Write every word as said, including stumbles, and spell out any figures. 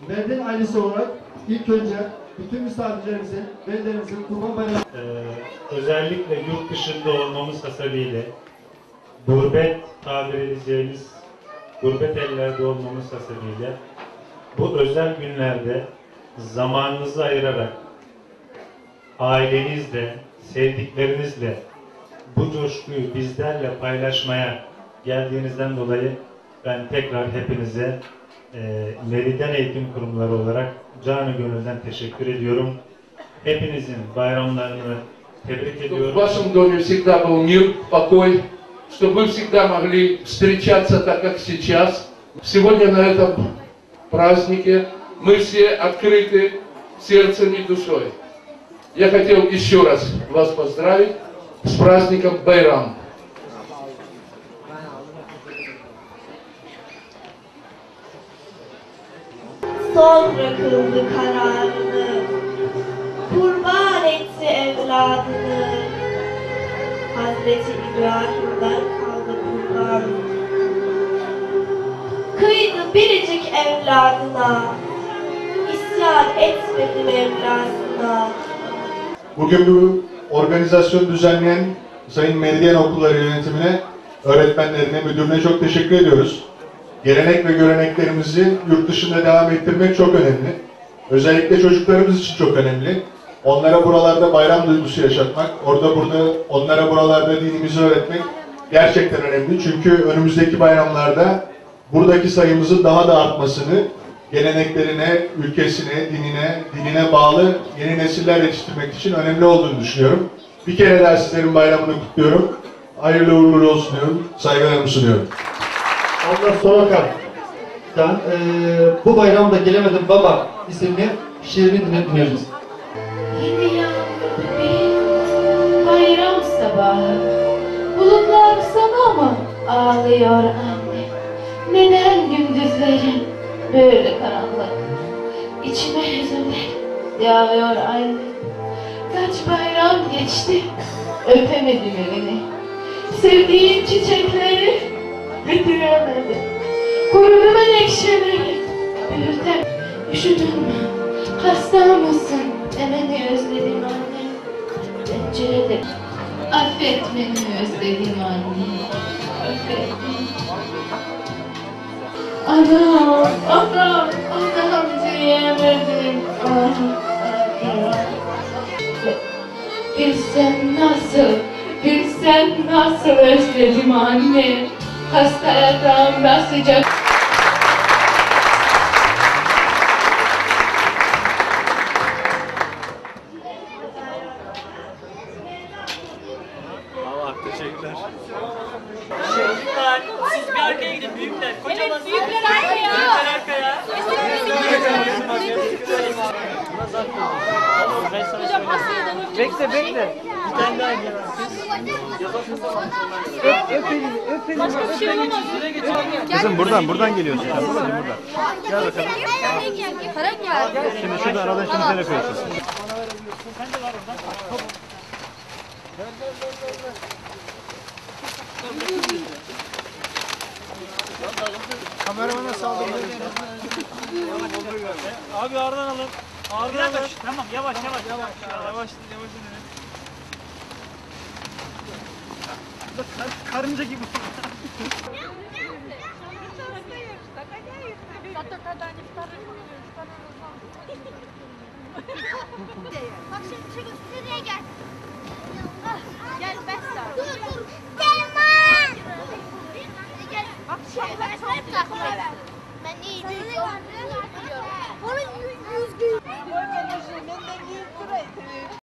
Mendil ailesi olarak ilk önce bütün misafirlerimizin, velilerimizin Kurban Bayramı Ee, özellikle yurt dışında olmamız hasebiyle gurbet tabir edeceğimiz gurbet ellerde olmamız hasebiyle bu özel günlerde zamanınızı ayırarak ailenizle, sevdiklerinizle bu coşkuyu bizlerle paylaşmaya geldiğinizden dolayı ben tekrar hepinize e, Meridyen Eğitim Kurumları olarak canı gönülden teşekkür ediyorum. Hepinizin bayramlarını tebrik В ediyorum. вашем доме всегда был мир, покой, чтобы вы всегда могли встречаться так, как сейчас. Сегодня на этом празднике мы все открыты сердцем и душой. Я хотел еще раз вас поздравить с праздником Байрам. Sonra kıldı kararını, kurban etti evladını. Hazreti İbrahim'den kaldı kurban. Kıydı biricik evladına, isyan etmedi Mevlasına. Bugün bu organizasyonu düzenleyen Sayın Meridyen Okulları yönetimine, öğretmenlerine, müdürüne çok teşekkür ediyoruz. Gelenek ve göreneklerimizi yurt dışında devam ettirmek çok önemli. Özellikle çocuklarımız için çok önemli. Onlara buralarda bayram duygusu yaşatmak, orada burada onlara buralarda dinimizi öğretmek gerçekten önemli. Çünkü önümüzdeki bayramlarda buradaki sayımızın daha da artmasını, geleneklerine, ülkesine, dinine, dinine bağlı yeni nesiller yetiştirmek için önemli olduğunu düşünüyorum. Bir kere daha sizlerin bayramını kutluyorum. Hayırlı uğurlu olsun diyorum. Saygılarımı sunuyorum. Allah Sorakar'dan e, bu bayramda gelemedim baba isimli şiirini dinletmeyeceğiz. Yeni yağmurlu bir bayram sabahı. Bulutlar sana mı ağlıyor anne? Neden gündüzlerin böyle karanlık? İçime hüzünler yağıyor anne. Kaç bayram geçti, öpemedim elini. Sevdiğim çiçekleri bitiremedim. Kurudu menekşeleri büyütem. Üşüdün mü? Hasta mısın? Demeni özledim anne. Pencerede affetmeni özledim anne. Affet beni. Anam, anam, anam diyemedim. Anam, anam. Bilsen nasıl, bilsen nasıl özledim anne. Hasta yatağımda sıcak. Allah teşekkürler. Çocuklar, siz bir arkaya gidin büyükler. Kocaman Evet, büyükler arkaya. Büyükler arkaya. Bekle bekle. Bir tane daha gel. Öp öp elini öp elini. Başka bir şey olamaz. Kızım buradan buradan geliyorsun sen. Buradan buradan. Gel bakalım. Şimdi şurada aradan şimdi sen yapıyorsun. Kameramana saldırdı. Abi ağırdan alın. Ağırdan alın. Tamam yavaş yavaş. Yavaş yavaş. Karınca gibi. Bak şimdi şu nereye gel. Gel Besta. Dur dur. Selman. Gel. Bak şey ben çok takla. Ben iyi değil. Onun yüz gün.